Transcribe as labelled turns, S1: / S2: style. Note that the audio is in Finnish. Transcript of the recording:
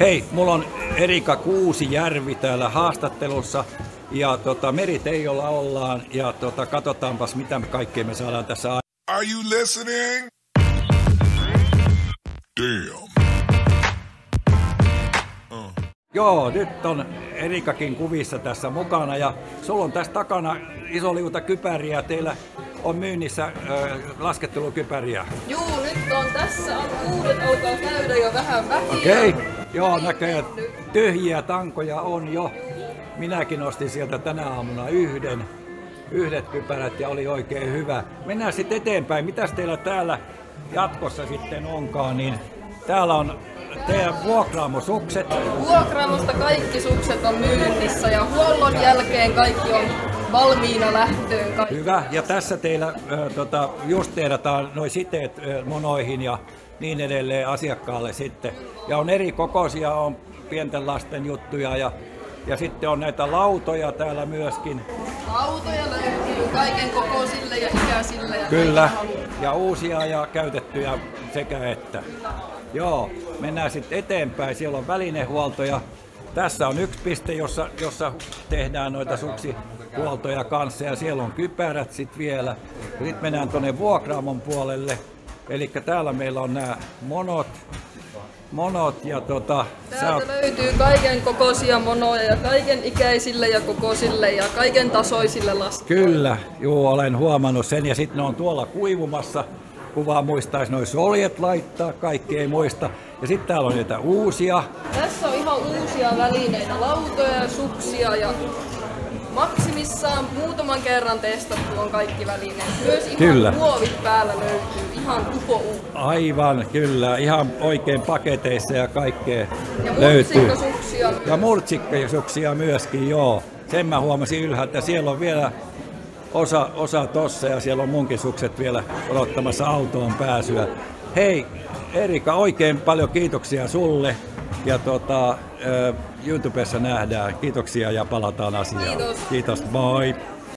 S1: Hei, mulla on Erika Kuusijärvi täällä haastattelussa ja Meriteijolla ollaan ja katsotaanpas mitä kaikkea me saadaan tässä aikaan.
S2: Are you listening? Damn.
S1: Joo, nyt on Erikakin kuvissa tässä mukana ja sulla on tässä takana iso liuta kypäriä. Teillä on myynnissä laskettelukypäriä.
S3: Juu, nyt on tässä uudet alkaa käydä jo vähän vähiä.
S1: Okei, joo näköjään tyhjiä tankoja on jo. Minäkin ostin sieltä tänä aamuna yhdet kypärät ja oli oikein hyvä. Mennään sitten eteenpäin. Mitäs teillä täällä jatkossa sitten onkaan, niin täällä on teidän vuokraamosukset.
S3: Vuokraamosta kaikki sukset on myynnissä ja huollon jälkeen kaikki on valmiina lähtöön.
S1: Hyvä, ja tässä teillä justeerataan noi siteet monoihin ja niin edelleen asiakkaalle sitten. Ja on eri kokoisia, on pienten lasten juttuja ja sitten on näitä lautoja täällä myöskin.
S3: Lautoja löytyy kaiken kokoisille ja ikäisille. Ja
S1: kyllä, ja uusia ja käytettyjä sekä että. Joo, mennään sitten eteenpäin. Siellä on välinehuolto ja tässä on yksi piste, jossa tehdään noita suksihuoltoja kanssa ja siellä on kypärät sitten vielä. Sitten mennään tuonne vuokraamon puolelle. Eli täällä meillä on nämä monot ja
S3: täältä löytyy kaiken kokoisia monoja ja kaiken ikäisille ja kokoisille ja kaiken tasoisille laskille.
S1: Kyllä, juu, olen huomannut sen ja sitten ne on tuolla kuivumassa. Kuvaa muistaisi noin soljet laittaa, kaikki ei muista. Ja sitten täällä on niitä uusia.
S3: Tässä on ihan uusia välineitä, lautoja ja suksia ja maksimissaan muutaman kerran testattu on kaikki välineet. Myös ihan
S1: kyllä.
S3: Muovit päällä löytyy, ihan tupo.
S1: Aivan, kyllä. Ihan oikein paketeissa ja kaikkea
S3: ja
S1: löytyy.
S3: Murtsikkasuksia.
S1: Ja murtsikkasuksia myöskin, joo. Sen mä huomasin ylhäältä. Siellä on vielä osa tossa ja siellä on munkin sukset vielä odottamassa autoon pääsyä. Hei Erika, oikein paljon kiitoksia sulle ja YouTubessa nähdään. Kiitoksia ja palataan asiaan.
S3: Kiitos.
S1: Kiitos, moi!